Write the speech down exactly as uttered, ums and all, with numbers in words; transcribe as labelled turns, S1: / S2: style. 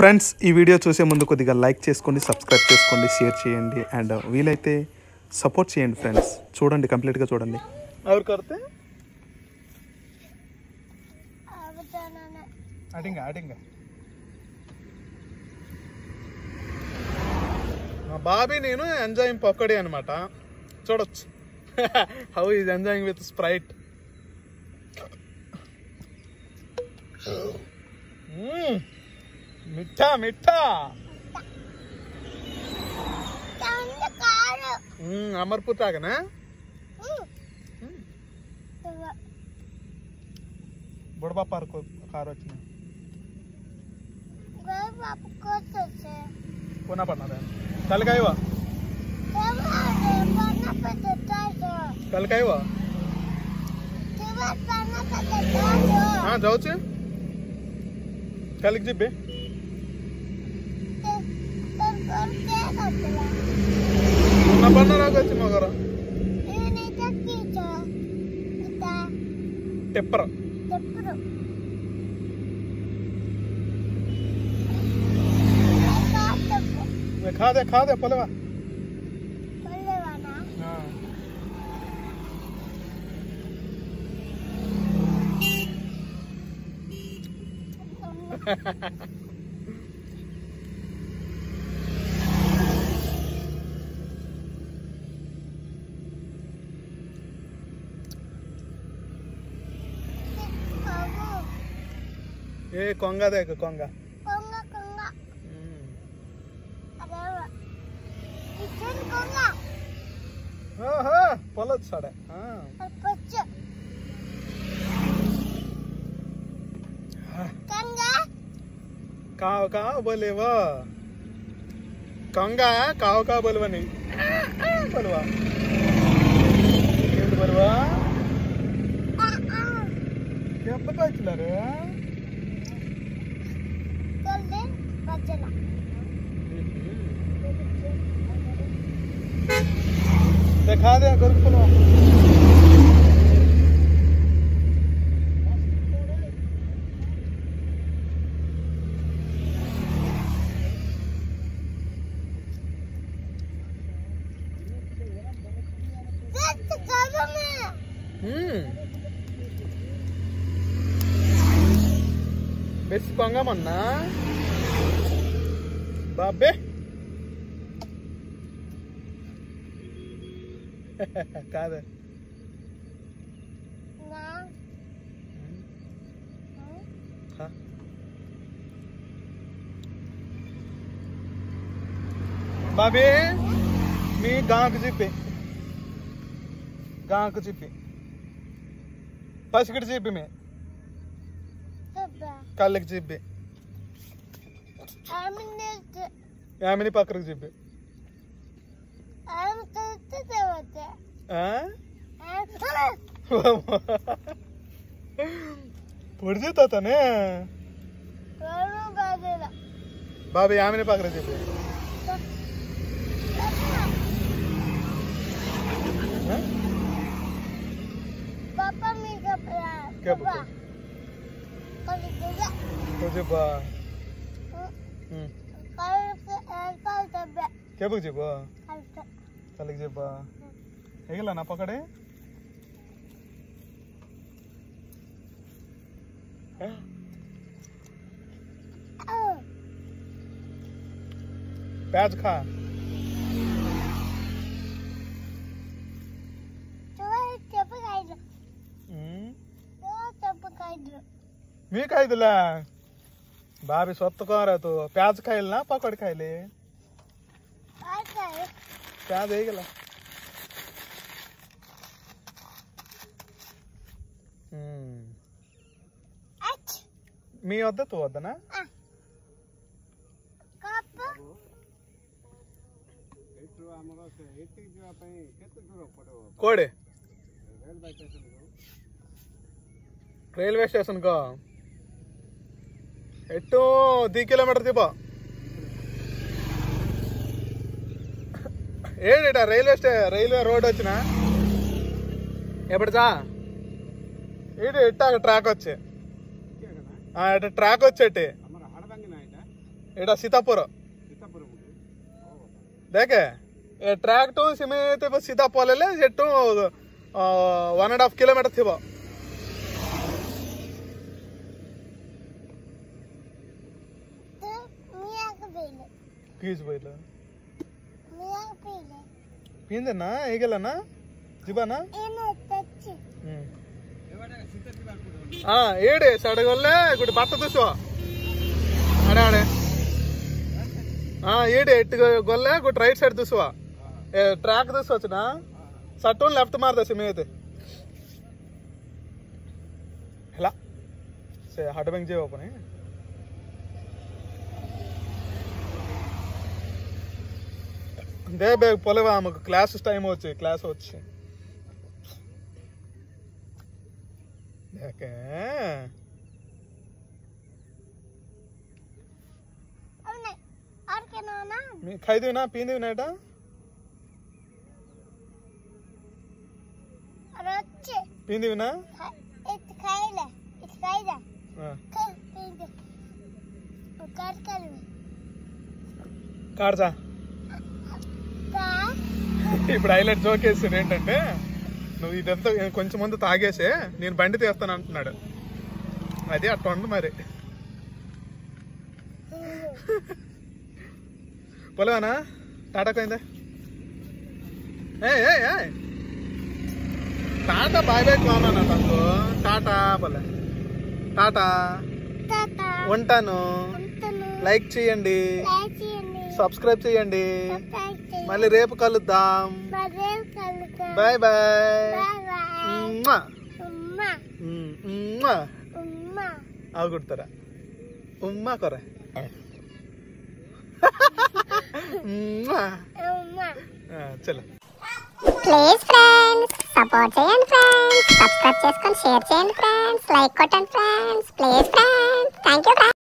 S1: Friends ఈ video చూసే ముందు కొద్దిగా లైక్ చేసుకోండి, సబ్స్క్రైబ్ చేసుకోండి, షేర్ చేయండి అండ్ వీలైతే సపోర్ట్ చేయండి ఫ్రెండ్స్. చూడండి, కంప్లీట్గా చూడండి.
S2: और करते అడింగా అడింగా మా బాబీ నేను ఎంజాయింగ్ పకోడీ అనమాట. చూడొచ్చు how is enjoying with Sprite. మిఠా మిఠా అమర్పూర్ తాగనా బుడబా పార్క్ కారు వచ్చింది पुन्हा पडणार आहे. काल काय वा काल काय वा हा जाऊचे काल जिबे पुन्हा पडणार आगाची मगर टेप्पर खा दे खा दे पलवा पलवा ना हां ए कोंगा देख कोंगा कोंगा कोंगा हाँ हाँ पलट साड़े हाँ काव काव बोले वो कंगा काव काव बोलवा नहीं बोलवा क्या बोलवा क्या पता चला रे कल दिन बचला देखा दे गुरुकुल हम्म बेस पंगा मन्ना बाबे కాదు బాబీ మీ గాంకు చెప్పి గాంకు చెప్పి పసికిటి చెప్పి మీ కళ్ళకి చెప్పి యామిని పక్కకు చెప్పి పొడిచేతా తనే బాబీ ఆమెని పక్కన చెప్పి కేబుకు చెప్పు కళ్ళకి చెప్పా हेगला ना पकड़े प्याज खा मी खाई दिला भाभी स्वतः कह रहा तो प्याज खाइल ना पकड़ खाइले प्याज हेगला मी वद्दा तू वद्दा ना कोड़े రైల్వే స్టేషన్ को ఎట్టు दी किलोमीटर దీపా ఏడేటా రైల్వే స్టే రైల్వే రోడ్ వచ్చినా ఎప్పుడుదా ఏడు ఎట్టా ట్రాక్ వచ్చే ట్రాక్ వచ్చేటి एटा सीतापुर देखे ए ट्रैक टू सीमेते सीधा पलैले सेठू वन एंड हाफ किलोमीटर थी पीस बोल पींदेना हेगेलना जीवाना हाँ ಏಡೆ ಸಡಗಲ್ಲೆ ಗುಡಿ ಬತ್ತ ದಸೋ ಅಡೆ ಅಡೆ हाँ ಏಡೆ ಎಟ್ ಗೊಲ್ಲೆ ಗುಡಿ ರೈಟ್ ಸೈಡ್ ದಸೋ ए ट्रैक दसो ना सटोन लेफ्ट मार दे सीमेते हला से हाट बैंक जे ओपन है दे बे पोलेवा हमको क्लास टाइम होचे क्लास होचे देखे
S3: और क्या ना ना
S2: मैं खाई दे ना पी दे ना एटा
S3: रोचे
S2: पी दे ना
S3: इत खाई ले इत खाई जा
S2: हां
S3: कर पी दे कर कर
S2: కార్ జా
S3: का
S2: ఇప్పుడు హైలైట్ జోక్ వేసింది ఏంటంటే నువ్వు ఇదంతా కొంచెం ముందు తాగేసే నేను బండి తీస్తాను అంటున్నాడు అది అట్లా ఉంది మరి పోలేవానా టాటా పోయిందా ఏ ఏ ఏ టాటా బాయ్ బాయ్ కానా తనకు టాటా పోలే టాటా
S3: टाटा
S2: ఉంటాను
S3: अंतनु
S2: లైక్ చేయండి
S3: लाइची
S2: సబ్స్క్రైబ్ చేయండి
S3: सब्सक्राइब
S2: మళ్ళీ రేపు కలుద్దాం
S3: बदल कलका
S2: బాయ్ బాయ్
S3: बाय बाय
S2: ఉమ్మా.
S3: उम्मा
S2: ఉమ్, ఉమ్మా.
S3: उम्मा
S2: అవి కొడతారా ఉమ్మా కొర ఉమ్మా.
S3: उम्मा
S2: ఆ, చలో
S3: ప్లీజ్ ఫ్రెండ్స్ సపోర్ట్ చేయండి ఫ్రెండ్స్ సబ్స్క్రైబ్ చేసుకొని షేర్ చేయండి ఫ్రెండ్స్ లైక్ కొట్టండి friends please friends thank you.